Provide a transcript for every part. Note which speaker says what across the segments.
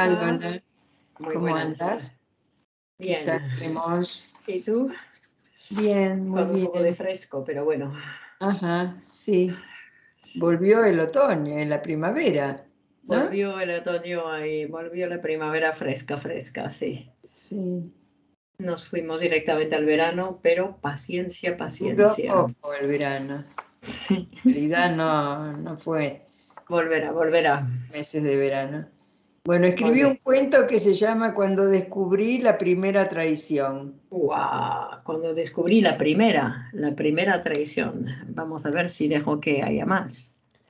Speaker 1: tal,
Speaker 2: Rosa?
Speaker 1: Lola?
Speaker 2: Muy
Speaker 1: ¿Cómo
Speaker 2: buenas.
Speaker 1: andas? ¿Qué
Speaker 2: Bien.
Speaker 1: tal, Hemos?
Speaker 2: ¿Y tú?
Speaker 1: Bien, muy
Speaker 2: Con un poco de
Speaker 1: bien.
Speaker 2: fresco, pero bueno.
Speaker 1: Ajá, sí. Volvió el otoño, en la primavera, ¿no?
Speaker 2: Volvió el otoño y volvió la primavera fresca, fresca, sí.
Speaker 1: Sí.
Speaker 2: Nos fuimos directamente al verano, pero paciencia,
Speaker 1: Duró
Speaker 2: paciencia.
Speaker 1: poco el verano.
Speaker 2: Sí.
Speaker 1: En realidad no fue
Speaker 2: Volverá, volverá.
Speaker 1: meses de verano. Bueno, escribí un
Speaker 2: Volverá.
Speaker 1: cuento que se llama Cuando descubrí la primera traición.
Speaker 2: ¡Guau! Cuando descubrí la primera traición. Vamos a ver si dejo que haya más.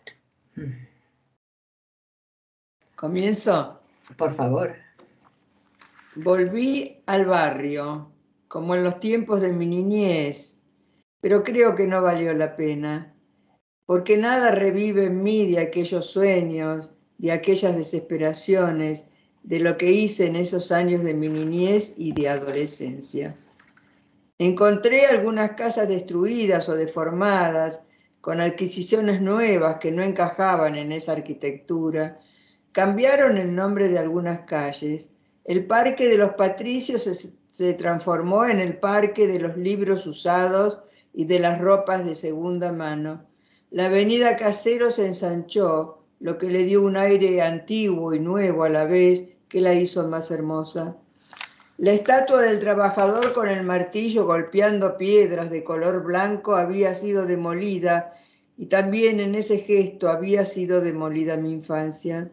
Speaker 1: ¿Comienzo?
Speaker 2: Por favor.
Speaker 1: Volví al barrio, como en los tiempos de mi niñez, pero creo que no valió la pena, porque nada revive en mí de aquellos sueños, de aquellas desesperaciones, de lo que hice en esos años de mi niñez y de adolescencia. Encontré algunas casas destruidas o deformadas, con adquisiciones nuevas que no encajaban en esa arquitectura. Cambiaron el nombre de algunas calles. El Parque de los Patricios se transformó en el Parque de los Libros Usados y de las Ropas de Segunda Mano. La Avenida Caseros se ensanchó, lo que le dio un aire antiguo y nuevo a la vez que la hizo más hermosa. La estatua del trabajador con el martillo golpeando piedras de color blanco había sido demolida y también en ese gesto había sido demolida mi infancia.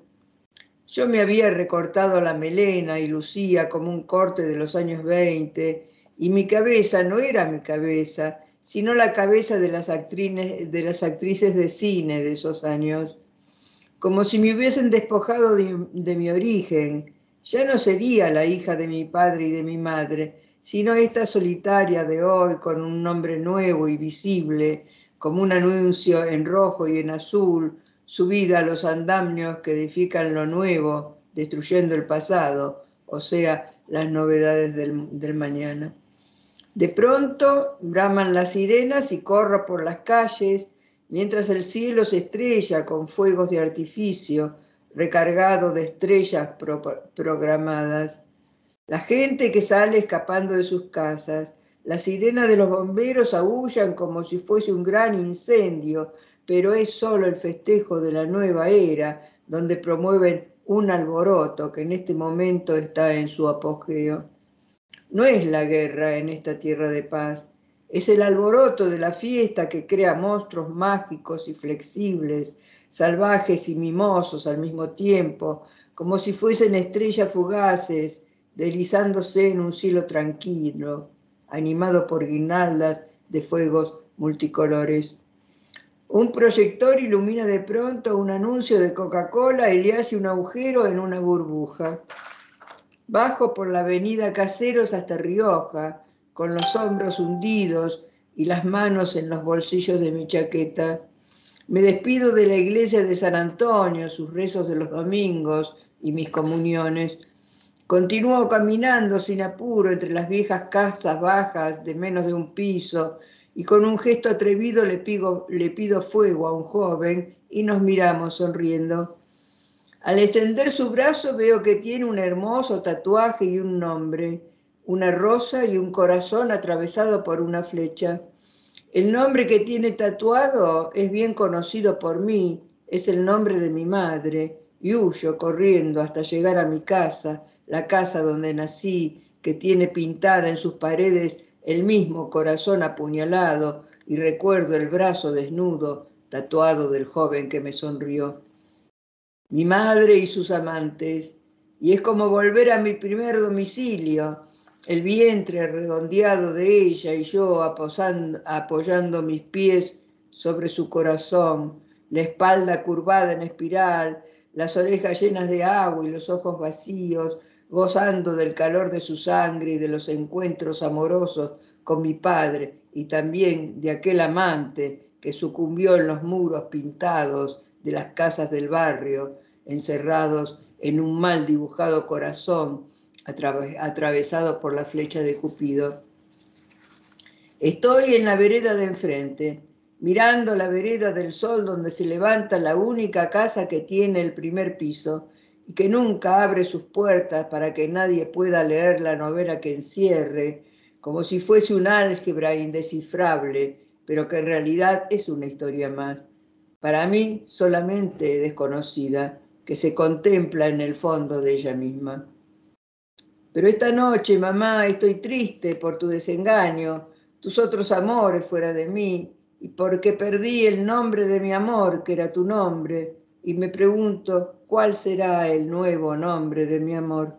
Speaker 1: Yo me había recortado la melena y lucía como un corte de los años 20 y mi cabeza no era mi cabeza, sino la cabeza de las actrices de cine de esos años. Como si me hubiesen despojado de mi origen. Ya no sería la hija de mi padre y de mi madre, sino esta solitaria de hoy con un nombre nuevo y visible, como un anuncio en rojo y en azul, subida a los andamios que edifican lo nuevo, destruyendo el pasado, o sea, las novedades del mañana. De pronto braman las sirenas y corro por las calles, mientras el cielo se estrella con fuegos de artificio, recargado de estrellas programadas. La gente que sale escapando de sus casas, las sirenas de los bomberos aúllan como si fuese un gran incendio, pero es solo el festejo de la nueva era, donde promueven un alboroto que en este momento está en su apogeo. No es la guerra en esta tierra de paz, es el alboroto de la fiesta que crea monstruos mágicos y flexibles, salvajes y mimosos al mismo tiempo, como si fuesen estrellas fugaces, deslizándose en un cielo tranquilo, animado por guirnaldas de fuegos multicolores. Un proyector ilumina de pronto un anuncio de Coca-Cola y le hace un agujero en una burbuja. Bajo por la avenida Caseros hasta Rioja, con los hombros hundidos y las manos en los bolsillos de mi chaqueta. Me despido de la iglesia de San Antonio, sus rezos de los domingos y mis comuniones. Continúo caminando sin apuro entre las viejas casas bajas de menos de un piso y con un gesto atrevido le pido fuego a un joven y nos miramos sonriendo. Al extender su brazo veo que tiene un hermoso tatuaje y un nombre, una rosa y un corazón atravesado por una flecha. El nombre que tiene tatuado es bien conocido por mí, es el nombre de mi madre, y huyo corriendo hasta llegar a mi casa, la casa donde nací, que tiene pintada en sus paredes el mismo corazón apuñalado, y recuerdo el brazo desnudo, tatuado del joven que me sonrió. Mi madre y sus amantes, y es como volver a mi primer domicilio, el vientre redondeado de ella y yo apoyando mis pies sobre su corazón, la espalda curvada en espiral, las orejas llenas de agua y los ojos vacíos, gozando del calor de su sangre y de los encuentros amorosos con mi padre y también de aquel amante que sucumbió en los muros pintados de las casas del barrio, encerrados en un mal dibujado corazón atravesado por la flecha de Cupido. Estoy en la vereda de enfrente, mirando la vereda del sol donde se levanta la única casa que tiene el primer piso, y que nunca abre sus puertas para que nadie pueda leer la novela que encierre, como si fuese un álgebra indescifrable, pero que en realidad es una historia más, para mí solamente desconocida, que se contempla en el fondo de ella misma. Pero esta noche, mamá, estoy triste por tu desengaño, tus otros amores fuera de mí, y porque perdí el nombre de mi amor, que era tu nombre, y me pregunto, ¿cuál será el nuevo nombre de mi amor?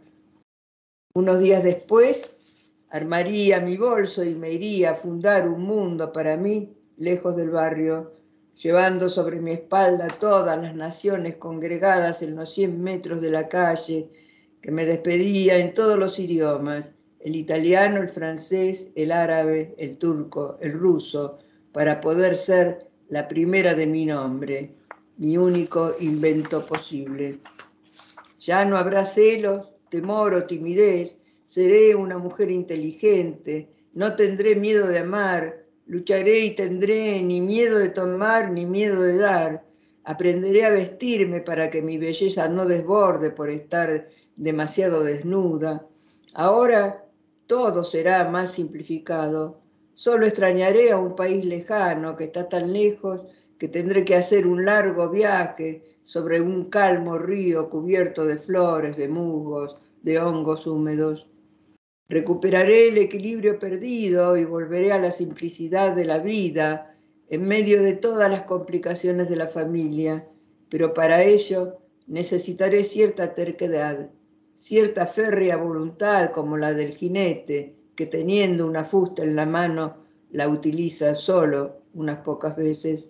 Speaker 1: Unos días después, armaría mi bolso y me iría a fundar un mundo para mí, lejos del barrio, llevando sobre mi espalda todas las naciones congregadas en los 100 metros de la calle, que me despedía en todos los idiomas, el italiano, el francés, el árabe, el turco, el ruso, para poder ser la primera de mi nombre, mi único invento posible. Ya no habrá celos, temor o timidez, seré una mujer inteligente, no tendré miedo de amar, lucharé y tendré ni miedo de tomar ni miedo de dar. Aprenderé a vestirme para que mi belleza no desborde por estar demasiado desnuda. Ahora todo será más simplificado. Solo extrañaré a un país lejano que está tan lejos que tendré que hacer un largo viaje sobre un calmo río cubierto de flores, de musgos, de hongos húmedos. Recuperaré el equilibrio perdido y volveré a la simplicidad de la vida en medio de todas las complicaciones de la familia, pero para ello necesitaré cierta terquedad, cierta férrea voluntad como la del jinete, que teniendo una fusta en la mano la utiliza solo unas pocas veces.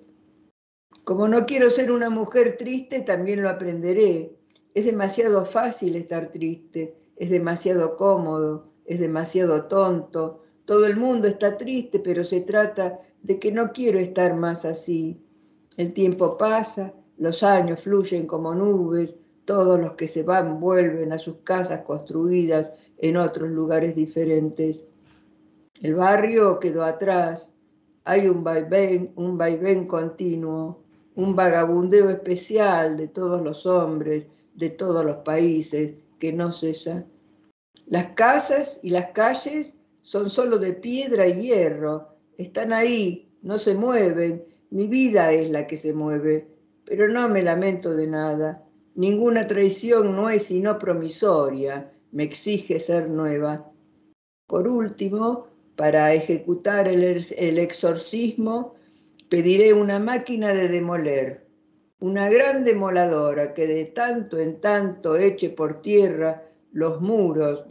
Speaker 1: Como no quiero ser una mujer triste, también lo aprenderé. Es demasiado fácil estar triste, es demasiado cómodo, es demasiado tonto. Todo el mundo está triste, pero se trata de que no quiero estar más así. El tiempo pasa, los años fluyen como nubes, todos los que se van vuelven a sus casas construidas en otros lugares diferentes. El barrio quedó atrás, hay un vaivén continuo, un vagabundeo especial de todos los hombres, de todos los países, que no cesa. Las casas y las calles son solo de piedra y hierro, están ahí, no se mueven, mi vida es la que se mueve, pero no me lamento de nada. Ninguna traición no es sino promisoria, me exige ser nueva. Por último, para ejecutar el exorcismo, pediré una máquina de demoler, una gran demoladora que de tanto en tanto eche por tierra los muros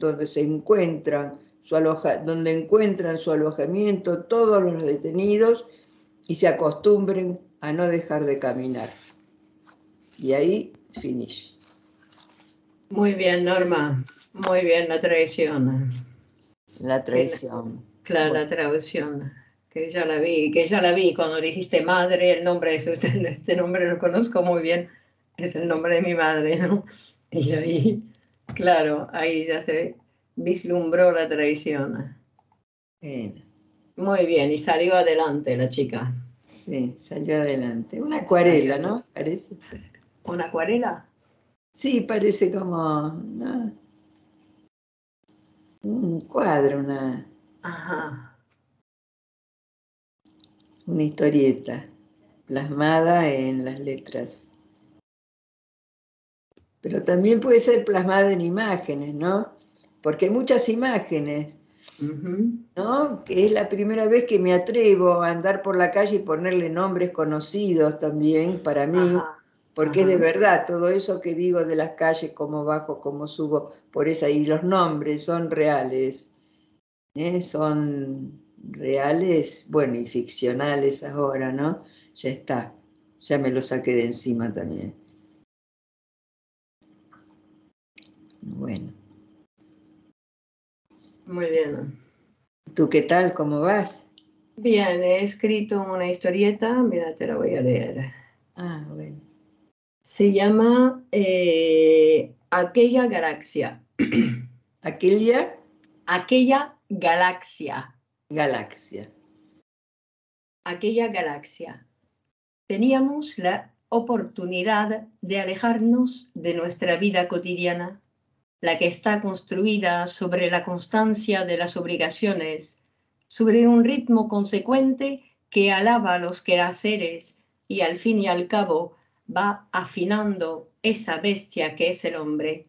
Speaker 1: donde encuentran su alojamiento todos los detenidos y se acostumbren a no dejar de caminar. Y ahí finish.
Speaker 2: Muy bien, Norma. Muy bien la traición.
Speaker 1: La traición.
Speaker 2: Claro,
Speaker 1: Bueno.
Speaker 2: la traducción, que ya la vi cuando dijiste madre, el nombre es este nombre lo conozco muy bien, es el nombre de mi madre, ¿no? Y ahí, claro, ahí ya se vislumbró la traición.
Speaker 1: Bueno.
Speaker 2: Muy bien, y salió adelante la chica.
Speaker 1: Sí, salió adelante. Una acuarela, ¿no? Parece.
Speaker 2: ¿Una acuarela?
Speaker 1: Sí, parece como un cuadro,
Speaker 2: Ajá.
Speaker 1: una historieta plasmada en las letras. Pero también puede ser plasmada en imágenes, ¿no? Porque hay muchas imágenes, ¿no? Que es la primera vez que me atrevo a andar por la calle y ponerle nombres conocidos también para mí,
Speaker 2: Ajá.
Speaker 1: porque es de verdad todo eso que digo de las calles, cómo bajo, cómo subo, por esa, y los nombres son reales, son reales, bueno, y ficcionales ahora, ¿no? Ya está, ya me lo saqué de encima también. Bueno.
Speaker 2: Muy bien.
Speaker 1: ¿Tú qué tal? ¿Cómo vas?
Speaker 2: Bien, he escrito una historieta, mira, te la voy a leer.
Speaker 1: Ah, bueno.
Speaker 2: Se llama Aquella Galaxia.
Speaker 1: Aquella
Speaker 2: Aquella Galaxia.
Speaker 1: galaxia.
Speaker 2: Aquella Galaxia. Teníamos la oportunidad de alejarnos de nuestra vida cotidiana, la que está construida sobre la constancia de las obligaciones, sobre un ritmo consecuente que alaba los quehaceres y al fin y al cabo va afinando esa bestia que es el hombre.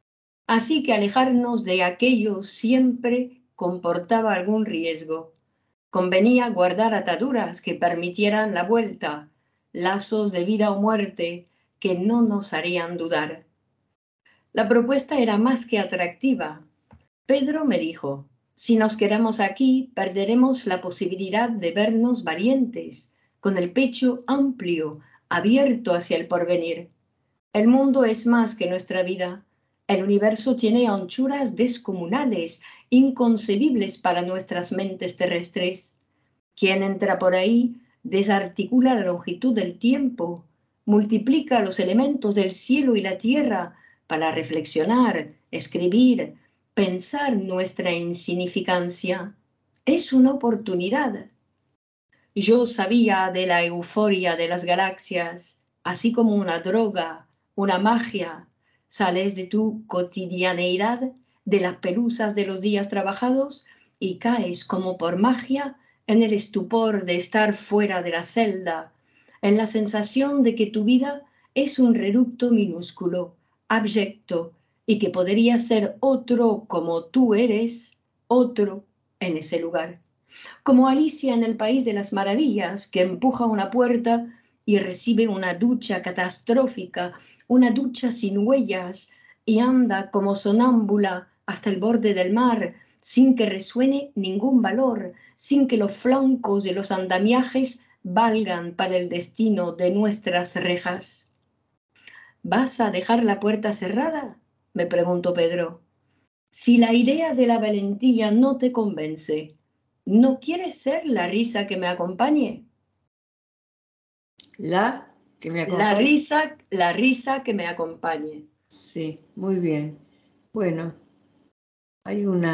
Speaker 2: Así que alejarnos de aquello siempre comportaba algún riesgo. Convenía guardar ataduras que permitieran la vuelta, lazos de vida o muerte que no nos harían dudar. La propuesta era más que atractiva. Pedro me dijo, si nos quedamos aquí, perderemos la posibilidad de vernos valientes, con el pecho amplio, abierto hacia el porvenir. El mundo es más que nuestra vida. El universo tiene anchuras descomunales, inconcebibles para nuestras mentes terrestres. Quien entra por ahí desarticula la longitud del tiempo, multiplica los elementos del cielo y la tierra para reflexionar, escribir, pensar nuestra insignificancia. Es una oportunidad. Yo sabía de la euforia de las galaxias, así como una droga, una magia. Sales de tu cotidianeidad, de las pelusas de los días trabajados y caes como por magia en el estupor de estar fuera de la celda, en la sensación de que tu vida es un reducto minúsculo, abyecto, y que podría ser otro como tú eres, otro en ese lugar. Como Alicia en el País de las Maravillas, que empuja una puerta y recibe una ducha catastrófica, una ducha sin huellas, y anda como sonámbula hasta el borde del mar, sin que resuene ningún valor, sin que los flancos de los andamiajes valgan para el destino de nuestras rejas. ¿Vas a dejar la puerta cerrada?, me preguntó Pedro. Si la idea de la valentía no te convence, ¿no quieres ser la risa que me acompañe?
Speaker 1: ¿La que me acompaña?
Speaker 2: La risa que me acompañe.
Speaker 1: Sí, muy bien. Bueno, hay un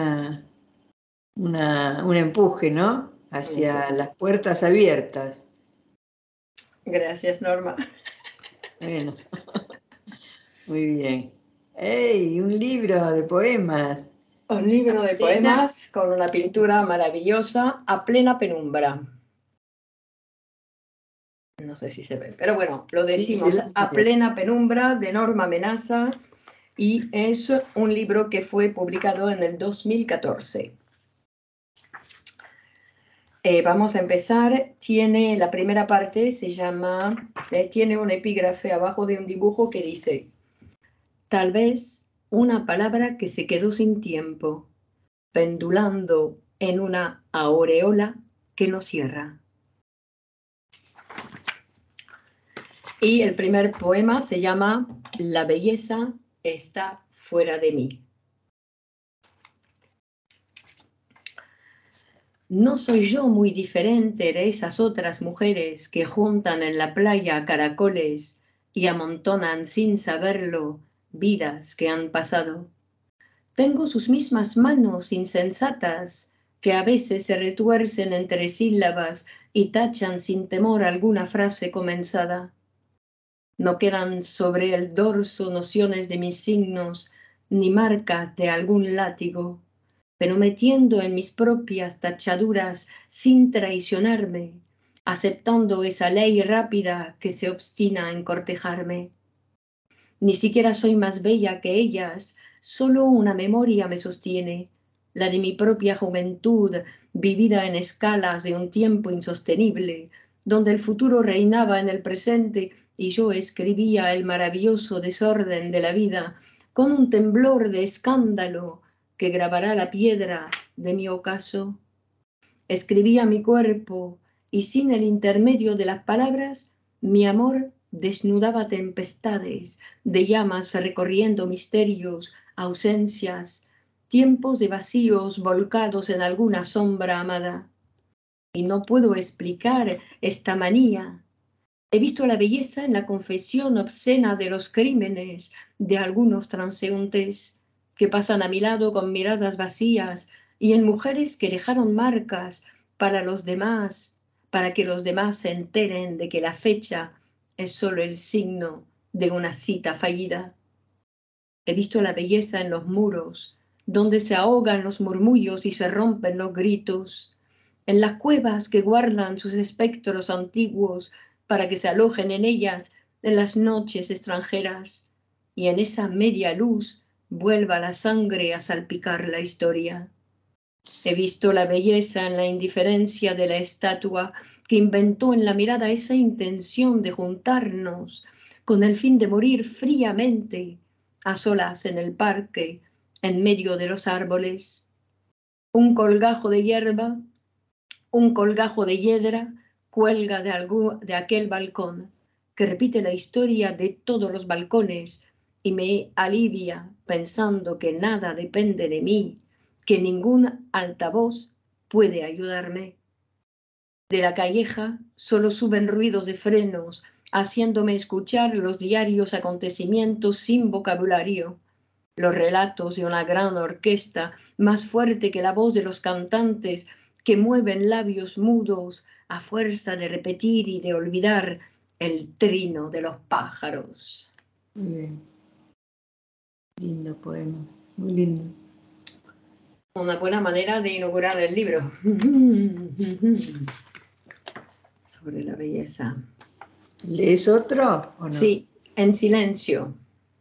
Speaker 1: empuje, ¿no? Hacia las puertas abiertas.
Speaker 2: Gracias, Norma.
Speaker 1: Bueno, muy bien. ¡Ey! Un libro de poemas.
Speaker 2: Un libro de
Speaker 1: Plena.
Speaker 2: poemas con una pintura maravillosa a plena penumbra. No sé si se ve, pero bueno, lo
Speaker 1: Sí, se
Speaker 2: decimos
Speaker 1: ve muy
Speaker 2: a
Speaker 1: bien.
Speaker 2: plena penumbra de Norma Menaza y es un libro que fue publicado en el 2014. Vamos a empezar. Tiene la primera parte, se llama, tiene un epígrafe abajo de un dibujo que dice, tal vez una palabra que se quedó sin tiempo, pendulando en una aureola que no cierra. Y el primer poema se llama La belleza está fuera de mí. No soy yo muy diferente de esas otras mujeres que juntan en la playa caracoles y amontonan sin saberlo vidas que han pasado. Tengo sus mismas manos insensatas que a veces se retuercen entre sílabas y tachan sin temor alguna frase comenzada. No quedan sobre el dorso nociones de mis signos ni marcas de algún látigo, pero metiendo en mis propias tachaduras sin traicionarme, aceptando esa ley rápida que se obstina en cortejarme. Ni siquiera soy más bella que ellas, solo una memoria me sostiene, la de mi propia juventud, vivida en escalas de un tiempo insostenible, donde el futuro reinaba en el presente y yo escribía el maravilloso desorden de la vida con un temblor de escándalo que grabará la piedra de mi ocaso. Escribía mi cuerpo y sin el intermedio de las palabras, mi amor desnudaba tempestades de llamas recorriendo misterios, ausencias, tiempos de vacíos volcados en alguna sombra amada. Y no puedo explicar esta manía. He visto la belleza en la confesión obscena de los crímenes de algunos transeúntes que pasan a mi lado con miradas vacías y en mujeres que dejaron marcas para los demás, para que los demás se enteren de que la fecha es solo el signo de una cita fallida. He visto la belleza en los muros, donde se ahogan los murmullos y se rompen los gritos, en las cuevas que guardan sus espectros antiguos para que se alojen en ellas en las noches extranjeras, y en esa media luz vuelva la sangre a salpicar la historia. He visto la belleza en la indiferencia de la estatua que inventó en la mirada esa intención de juntarnos con el fin de morir fríamente, a solas en el parque, en medio de los árboles. Un colgajo de hierba, un colgajo de hiedra cuelga de aquel balcón, que repite la historia de todos los balcones y me alivia pensando que nada depende de mí, que ningún altavoz puede ayudarme. De la calleja solo suben ruidos de frenos, haciéndome escuchar los diarios acontecimientos sin vocabulario, los relatos de una gran orquesta más fuerte que la voz de los cantantes que mueven labios mudos a fuerza de repetir y de olvidar el trino de los pájaros.
Speaker 1: Muy bien. Lindo poema, muy lindo.
Speaker 2: Una buena manera de inaugurar el libro. Sobre la belleza.
Speaker 1: ¿Lees otro o no?
Speaker 2: Sí, en silencio.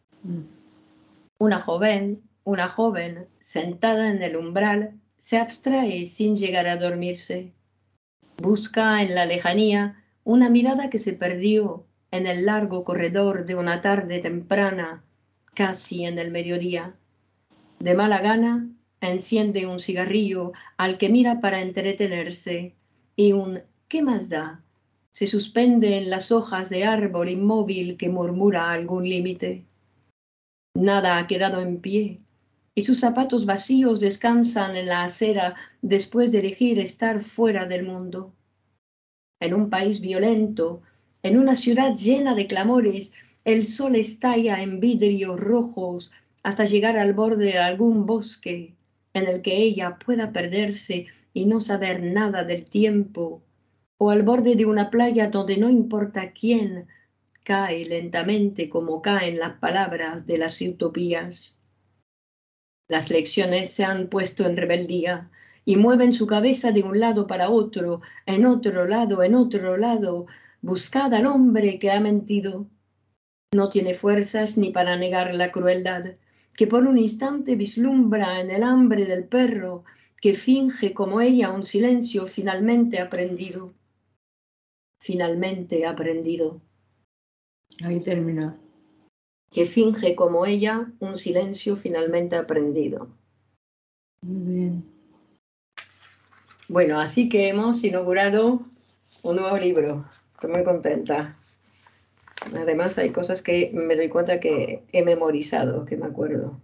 Speaker 2: Una joven, sentada en el umbral, se abstrae sin llegar a dormirse. Busca en la lejanía una mirada que se perdió en el largo corredor de una tarde temprana, casi en el mediodía. De mala gana, enciende un cigarrillo al que mira para entretenerse y un ¿qué más da? Se suspende en las hojas de árbol inmóvil que murmura algún límite. Nada ha quedado en pie y sus zapatos vacíos descansan en la acera después de elegir estar fuera del mundo. En un país violento, en una ciudad llena de clamores, el sol estalla en vidrios rojos hasta llegar al borde de algún bosque en el que ella pueda perderse y no saber nada del tiempo, o al borde de una playa donde no importa quién, cae lentamente como caen las palabras de las utopías. Las lecciones se han puesto en rebeldía y mueven su cabeza de un lado para otro, en otro lado, en otro lado. Buscad al hombre que ha mentido. No tiene fuerzas ni para negar la crueldad, que por un instante vislumbra en el hambre del perro, que finge como ella un silencio finalmente aprendido. Finalmente aprendido.
Speaker 1: Ahí terminó.
Speaker 2: Que finge como ella un silencio finalmente aprendido.
Speaker 1: Muy bien.
Speaker 2: Bueno, así que hemos inaugurado un nuevo libro. Estoy muy contenta. Además, hay cosas que me doy cuenta que he memorizado, que me acuerdo.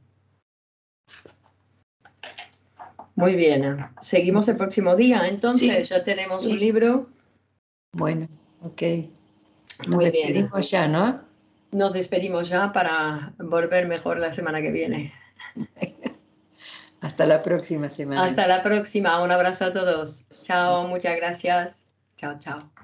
Speaker 2: Muy bien. Seguimos el próximo día, entonces.
Speaker 1: Sí,
Speaker 2: Ya tenemos
Speaker 1: sí.
Speaker 2: un libro.
Speaker 1: Bueno, ok. Nos
Speaker 2: Muy bien.
Speaker 1: despedimos ya, ¿no?
Speaker 2: Nos despedimos ya para volver mejor la semana que viene.
Speaker 1: Hasta la próxima semana.
Speaker 2: Hasta la próxima. Un abrazo a todos. Chao, muchas gracias. Chao, chao.